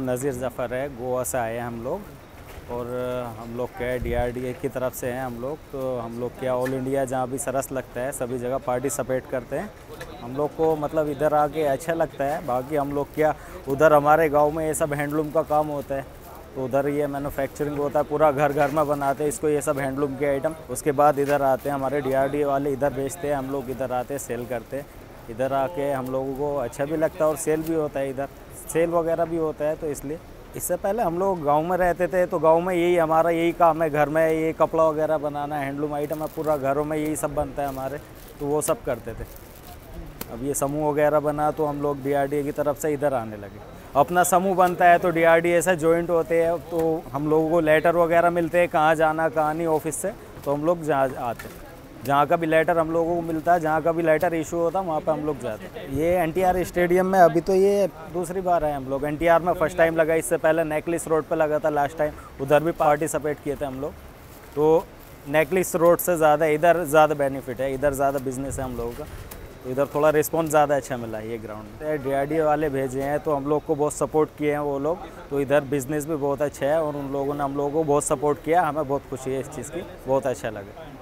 नज़ीर ज़फ़र है, गोवा से आए हैं हम लोग। और हम लोग क्या है DRDA की तरफ से हैं हम लोग। तो हम लोग क्या ऑल इंडिया जहाँ भी सरस लगता है सभी जगह पार्टिसिपेट करते हैं। हम लोग को मतलब इधर आके अच्छा लगता है। बाकी हम लोग क्या उधर हमारे गांव में ये सब हैंडलूम का काम होता है, तो उधर ये मैन्युफैक्चरिंग होता है, पूरा घर घर में बनाते हैं इसको, ये सब हैंडलूम के आइटम। उसके बाद इधर आते हैं हमारे DRDA वाले, इधर बेचते हैं, हम लोग इधर आते हैं सेल करते हैं। इधर आके हम लोगों को अच्छा भी लगता है और सेल भी होता है, इधर सेल वगैरह भी होता है। तो इसलिए इससे पहले हम लोग गांव में रहते थे, तो गांव में यही हमारा यही काम है, घर में ये कपड़ा वगैरह बनाना, हैंडलूम आइटम है, पूरा घरों में यही सब बनता है हमारे, तो वो सब करते थे। अब ये समूह वगैरह बना तो हम लोग DRDA की तरफ से इधर आने लगे। अपना समूह बनता है तो DRDA से जॉइंट होते हैं, तो हम लोगों को लेटर वगैरह मिलते हैं कहाँ जाना कहाँ नहीं ऑफिस से, तो हम लोग जहाँ आते हैं, जहाँ का भी लेटर हम लोगों को मिलता है, जहाँ का भी लेटर इशू होता है वहाँ पे हम लोग जाते हैं। ये NTR स्टेडियम में अभी तो ये दूसरी बार है हम लोग। NTR में फर्स्ट टाइम लगा, इससे पहले नेकलेस रोड पे लगा था लास्ट टाइम, उधर भी पार्टिसिपेट किए थे हम लोग। तो नेकलेस रोड से ज़्यादा इधर ज़्यादा बेनिफिट है, इधर ज़्यादा बिजनेस है हम लोगों का, तो इधर थोड़ा रिस्पॉन्स ज़्यादा अच्छा मिला है ये ग्राउंड में। DRDA वाले भेजे हैं तो हम लोग को बहुत सपोर्ट किए हैं वो लोग, तो इधर बिज़नेस भी बहुत अच्छा है और उन लोगों ने हम लोगों को बहुत सपोर्ट किया। हमें बहुत खुशी है इस चीज़ की, बहुत अच्छा लगा।